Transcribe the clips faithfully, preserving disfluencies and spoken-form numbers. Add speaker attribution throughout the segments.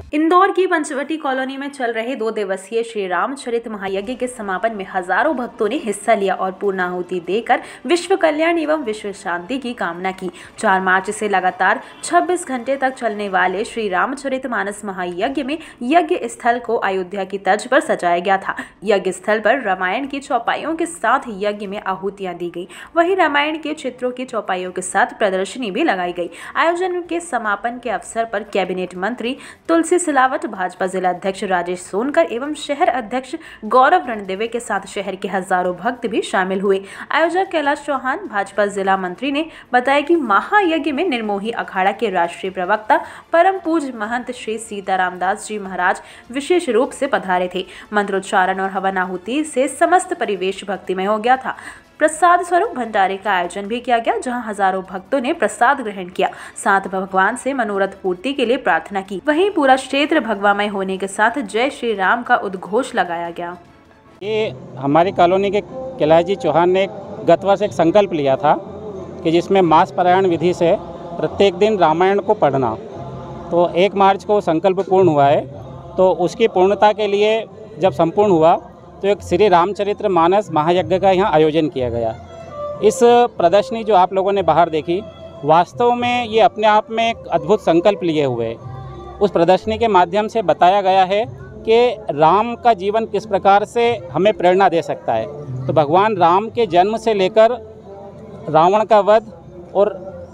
Speaker 1: इंदौर की पंचवटी कॉलोनी में चल रहे दो दिवसीय श्री रामचरित महायज्ञ के समापन में हजारों भक्तों ने हिस्सा लिया और पूर्णाहुति देकर विश्व कल्याण एवं विश्व शांति की कामना की। चार मार्च से लगातार छब्बीस घंटे तक चलने वाले श्री रामचरित मानस महायज्ञ में यज्ञ स्थल को अयोध्या की तर्ज पर सजाया गया था। यज्ञ स्थल पर रामायण की चौपाइयों के साथ यज्ञ में आहुतियां दी गई, वहीं रामायण के चित्रों की चौपाइयों के साथ प्रदर्शनी भी लगाई गई। आयोजन के समापन के अवसर पर कैबिनेट मंत्री तुलसी सिलावट, भाजपा जिला अध्यक्ष राजेश सोनकर एवं शहर अध्यक्ष गौरव रणदेवे के साथ शहर के हजारों भक्त भी शामिल हुए। आयोजक कैलाश चौहान, भाजपा जिला मंत्री ने बताया कि महायज्ञ में निर्मोही अखाड़ा के राष्ट्रीय प्रवक्ता परम पूज्य महंत श्री सीताराम दास जी महाराज विशेष रूप से पधारे थे। मंत्रोच्चारण और हवन आहुति से समस्त परिवेश भक्तिमय हो गया था। प्रसाद स्वरूप भंडारे का आयोजन भी किया गया, जहां हजारों भक्तों ने प्रसाद ग्रहण किया, साथ भगवान से मनोरथ पूर्ति के लिए प्रार्थना की। वहीं पूरा क्षेत्र भगवामय होने के साथ जय श्री राम का उद्घोष लगाया गया।
Speaker 2: ये हमारी कॉलोनी के कैलाश जी चौहान ने गत वर्ष एक संकल्प लिया था कि जिसमें मास पारायण विधि से प्रत्येक दिन रामायण को पढ़ना, तो एक मार्च को संकल्प पूर्ण हुआ है। तो उसकी पूर्णता के लिए जब संपूर्ण हुआ तो एक श्री रामचरित्र मानस महायज्ञ का यहाँ आयोजन किया गया। इस प्रदर्शनी जो आप लोगों ने बाहर देखी, वास्तव में ये अपने आप में एक अद्भुत संकल्प लिए हुए है। उस प्रदर्शनी के माध्यम से बताया गया है कि राम का जीवन किस प्रकार से हमें प्रेरणा दे सकता है। तो भगवान राम के जन्म से लेकर रावण का वध और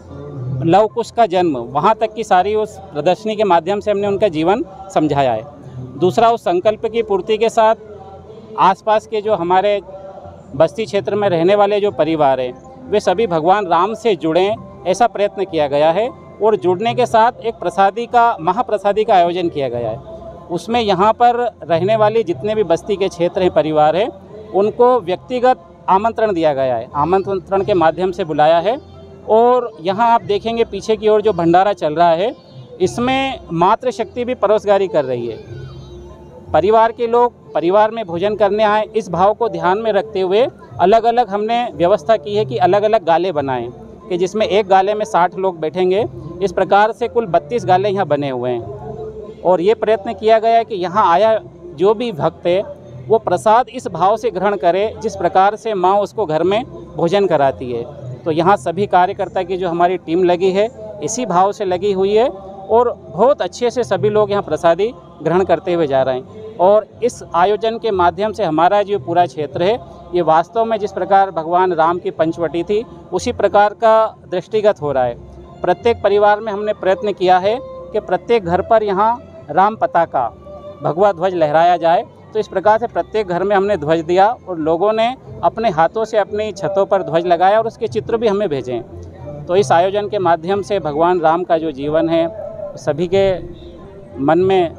Speaker 2: लव कुश का जन्म, वहाँ तक की सारी उस प्रदर्शनी के माध्यम से हमने उनका जीवन समझाया है। दूसरा, उस संकल्प की पूर्ति के साथ आसपास के जो हमारे बस्ती क्षेत्र में रहने वाले जो परिवार हैं, वे सभी भगवान राम से जुड़ें, ऐसा प्रयत्न किया गया है। और जुड़ने के साथ एक प्रसादी का महाप्रसादी का आयोजन किया गया है। उसमें यहाँ पर रहने वाली जितने भी बस्ती के क्षेत्र हैं, परिवार हैं, उनको व्यक्तिगत आमंत्रण दिया गया है। आमंत्रण के माध्यम से बुलाया है। और यहाँ आप देखेंगे पीछे की ओर जो भंडारा चल रहा है, इसमें मातृशक्ति भी परोसगारी कर रही है। परिवार के लोग परिवार में भोजन करने आए, इस भाव को ध्यान में रखते हुए अलग अलग हमने व्यवस्था की है कि अलग अलग गाले बनाएं, कि जिसमें एक गाले में साठ लोग बैठेंगे। इस प्रकार से कुल बत्तीस गाले यहाँ बने हुए हैं। और ये प्रयत्न किया गया है कि यहाँ आया जो भी भक्त है वो प्रसाद इस भाव से ग्रहण करे जिस प्रकार से माँ उसको घर में भोजन कराती है। तो यहाँ सभी कार्यकर्ता की जो हमारी टीम लगी है, इसी भाव से लगी हुई है और बहुत अच्छे से सभी लोग यहाँ प्रसादी ग्रहण करते हुए जा रहे हैं। और इस आयोजन के माध्यम से हमारा जो पूरा क्षेत्र है, ये वास्तव में जिस प्रकार भगवान राम की पंचवटी थी, उसी प्रकार का दृष्टिगत हो रहा है। प्रत्येक परिवार में हमने प्रयत्न किया है कि प्रत्येक घर पर यहाँ राम पताका, भगवा ध्वज लहराया जाए। तो इस प्रकार से प्रत्येक घर में हमने ध्वज दिया और लोगों ने अपने हाथों से अपनी छतों पर ध्वज लगाया और उसके चित्र भी हमें भेजे। तो इस आयोजन के माध्यम से भगवान राम का जो जीवन है सभी के मन में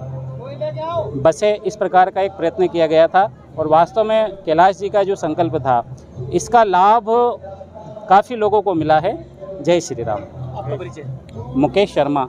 Speaker 2: बसे, इस प्रकार का एक प्रयत्न किया गया था। और वास्तव में कैलाश जी का जो संकल्प था, इसका लाभ काफ़ी लोगों को मिला है। जय श्री राम। आपका परिचय? मुकेश शर्मा।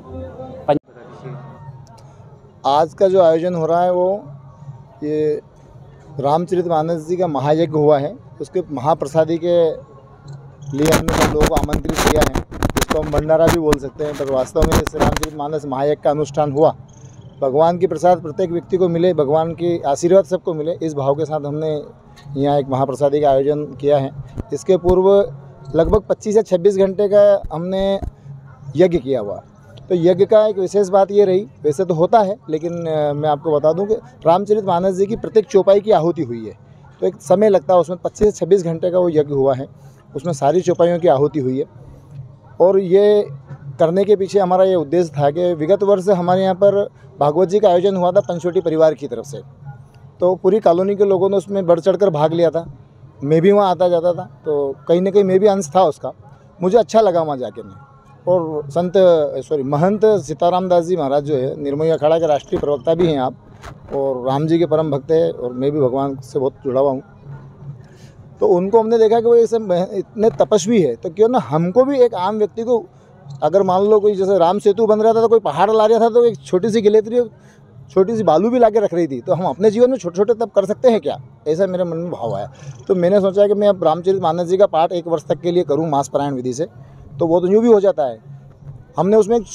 Speaker 3: आज का जो आयोजन हो रहा है वो ये रामचरितमानस जी का महायज्ञ हुआ है। उसके महाप्रसादी के लिए हमने सब लोगों को आमंत्रित किया है। इसको हम भंडारा भी बोल सकते हैं, पर वास्तव में इस रामचरितमानस महायज्ञ का अनुष्ठान हुआ, भगवान की प्रसाद प्रत्येक व्यक्ति को मिले, भगवान की आशीर्वाद सबको मिले, इस भाव के साथ हमने यहाँ एक महाप्रसादी का आयोजन किया है। इसके पूर्व लगभग पच्चीस से छब्बीस घंटे का हमने यज्ञ किया हुआ। तो यज्ञ का एक विशेष बात ये रही, वैसे तो होता है लेकिन मैं आपको बता दूं कि रामचरितमानस जी की प्रत्येक चौपाई की आहुति हुई है। तो एक समय लगता है, उसमें पच्चीस से छब्बीस घंटे का वो यज्ञ हुआ है, उसमें सारी चौपाइयों की आहुति हुई है। और ये करने के पीछे हमारा ये उद्देश्य था कि विगत वर्ष हमारे यहाँ पर भागवत जी का आयोजन हुआ था पंचवटी परिवार की तरफ से। तो पूरी कॉलोनी के लोगों ने उसमें बढ़ चढ़ कर भाग लिया था। मैं भी वहाँ आता जाता था, तो कहीं ना कहीं मैं भी अंश था उसका। मुझे अच्छा लगा वहाँ जाके मैं। और संत सॉरी महंत सीताराम दास जी महाराज जो है, निर्मोही अखाड़ा के राष्ट्रीय प्रवक्ता भी हैं आप, और राम जी के परम भक्त हैं, और मैं भी भगवान से बहुत जुड़ा हुआ हूँ। तो उनको हमने देखा कि वो ऐसे इतने तपस्वी है, तो क्यों ना हमको भी एक आम व्यक्ति को, अगर मान लो कोई जैसे राम सेतु बन रहा था तो कोई पहाड़ ला रहा था, तो एक छोटी सी गिलेतरी छोटी सी बालू भी ला के रख रही थी, तो हम अपने जीवन में छोटे छोटे तब कर सकते हैं क्या, ऐसा मेरे मन में भाव आया। तो मैंने सोचा कि मैं अब रामचरितमानस जी का पाठ एक वर्ष तक के लिए करूँ मास पारायण विधि से, तो वो तो यूँ भी हो जाता है। हमने उसमें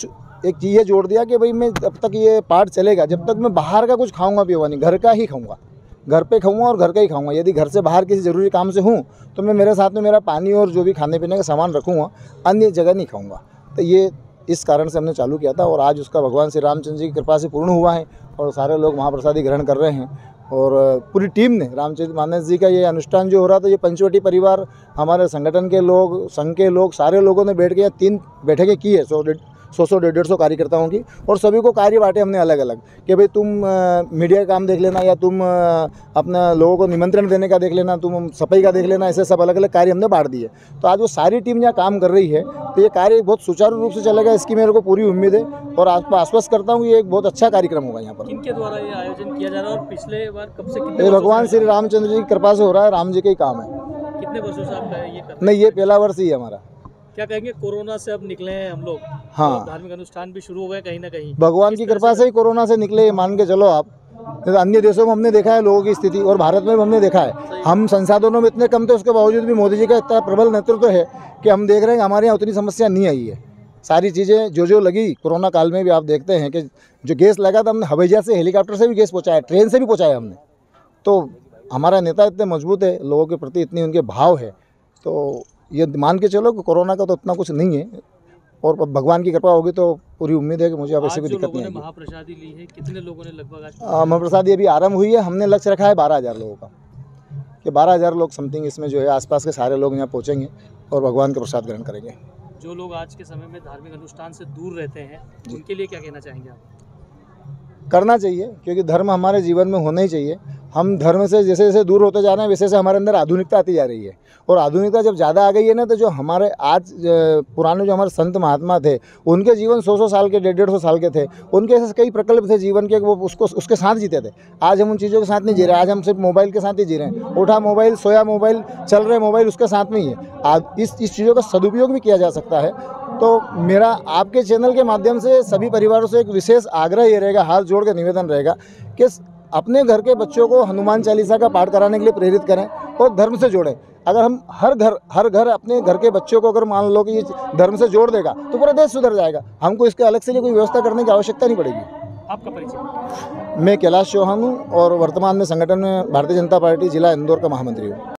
Speaker 3: एक चीज़ ये जोड़ दिया कि भाई मैं जब तक ये पाठ चलेगा, जब तक मैं बाहर का कुछ खाऊंगा पीऊंगा नहीं, घर का ही खाऊंगा, घर पे खाऊंगा और घर का ही खाऊंगा। यदि घर से बाहर किसी ज़रूरी काम से हूँ तो मैं मेरे साथ में मेरा पानी और जो भी खाने पीने का सामान रखूँगा, अन्य जगह नहीं खाऊंगा। तो ये इस कारण से हमने चालू किया था और आज उसका भगवान श्री रामचंद्र जी की कृपा से पूर्ण हुआ है और सारे लोग महाप्रसादी ग्रहण कर रहे हैं। और पूरी टीम ने रामचरित मानस जी का ये अनुष्ठान जो हो रहा था, ये पंचवटी परिवार, हमारे संगठन के लोग, संघ के लोग, सारे लोगों ने बैठ के तीन बैठकें की है, सौ सौ सौ डेढ़ डेढ़ सौ कार्यकर्ताओं की, और सभी को कार्य बांटे हमने अलग अलग कि भाई तुम आ, मीडिया का काम देख लेना, या तुम आ, अपना लोगों को निमंत्रण देने का देख लेना, तुम सफाई का देख लेना, ऐसे सब अलग अलग कार्य हमने बांट दिए। तो आज वो सारी टीम यहाँ काम कर रही है, तो ये कार्य बहुत सुचारू रूप से चलेगा, इसकी मेरे को पूरी उम्मीद है और आपको आश्वस्त करता हूँ ये एक बहुत अच्छा कार्यक्रम होगा यहाँ पर।
Speaker 4: किनके द्वारा ये आयोजन किया जा रहा है और पिछले बार कब से कितने
Speaker 3: ये भगवान श्री रामचंद्र जी की कृपा से हो रहा है, राम जी का ही काम है।
Speaker 4: कितने वर्षों से आपका ये कर
Speaker 3: नहीं, ये पहला वर्ष ही है हमारा।
Speaker 4: क्या कहेंगे, कोरोना से अब निकले हैं हम लोग,
Speaker 3: हाँ,
Speaker 4: तो धार्मिक अनुष्ठान भी शुरू हो गए कहीं ना कहीं,
Speaker 3: भगवान की कृपा से ही कोरोना से निकले, मान के चलो आप। तो अन्य देशों में हमने देखा है लोगों की स्थिति, और भारत में भी हमने देखा है, हम संसाधनों में इतने कम थे, उसके बावजूद भी मोदी जी का इतना प्रबल नेतृत्व है कि हम देख रहे हैं कि हमारे यहाँ उतनी समस्या नहीं आई है। सारी चीज़ें जो जो लगी कोरोना काल में भी आप देखते हैं कि जो गैस लगा था, हमने हवाई जहाज से, हेलीकॉप्टर से भी गैस पहुँचाया, ट्रेन से भी पहुँचाया हमने। तो हमारा नेता इतने मजबूत है, लोगों के प्रति इतनी उनके भाव है, तो ये मान के चलो कि कोरोना का तो उतना कुछ नहीं है, और भगवान की कृपा होगी तो पूरी उम्मीद है कि मुझे अब ऐसे कोई दिक्कत नहीं आएगी।
Speaker 4: महाप्रसादी ली है, कितने लोगों ने लगभग आज
Speaker 3: महाप्रसादी अभी आरंभ हुई है, हमने लक्ष्य रखा है बारह हज़ार लोगों का, कि बारह हज़ार लोग समथिंग इसमें जो है आसपास के सारे लोग यहाँ पहुँचेंगे और भगवान का प्रसाद ग्रहण करेंगे।
Speaker 4: जो लोग आज के समय में धार्मिक अनुष्ठान से दूर रहते हैं उनके लिए क्या कहना चाहेंगे आप?
Speaker 3: करना चाहिए, क्योंकि धर्म हमारे जीवन में होना ही चाहिए। हम धर्म से जैसे जैसे दूर होते जा रहे हैं, वैसे वैसे हमारे अंदर आधुनिकता आती जा रही है, और आधुनिकता जब ज़्यादा आ गई है ना, तो जो हमारे आज पुराने जो हमारे संत महात्मा थे, उनके जीवन सौ सौ साल के, डेढ़ डेढ़ सौ साल के थे, उनके ऐसे कई प्रकल्प थे जीवन के, वो उसको उसके साथ जीते थे। आज हम उन चीज़ों के साथ नहीं जी रहे, आज हम सिर्फ मोबाइल के साथ ही जी रहे हैं। उठा मोबाइल, सोया मोबाइल, चल रहे मोबाइल, उसके साथ में ही है। आज इस इस चीज़ों का सदुपयोग भी किया जा सकता है। तो मेरा आपके चैनल के माध्यम से सभी परिवारों से एक विशेष आग्रह ये रहेगा, हाथ जोड़ के निवेदन रहेगा कि अपने घर के बच्चों को हनुमान चालीसा का पाठ कराने के लिए प्रेरित करें और धर्म से जोड़ें। अगर हम हर घर हर घर अपने घर के बच्चों को अगर मान लो कि ये धर्म से जोड़ देगा तो पूरा देश सुधर जाएगा। हमको इसके अलग से लिए कोई व्यवस्था करने की आवश्यकता नहीं पड़ेगी।
Speaker 4: आपका परिचय?
Speaker 3: मैं कैलाश चौहान हूँ और वर्तमान में संगठन में भारतीय जनता पार्टी जिला इंदौर का महामंत्री हूँ।